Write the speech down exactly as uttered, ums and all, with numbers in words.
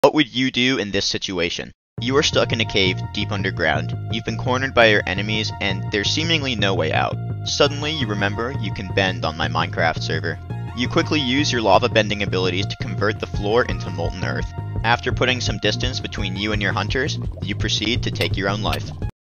What would you do in this situation? You are stuck in a cave deep underground. You've been cornered by your enemies, and there's seemingly no way out. Suddenly, you remember you can bend on my Minecraft server. You quickly use your lava bending abilities to convert the floor into molten earth. After putting some distance between you and your hunters, you proceed to take your own life.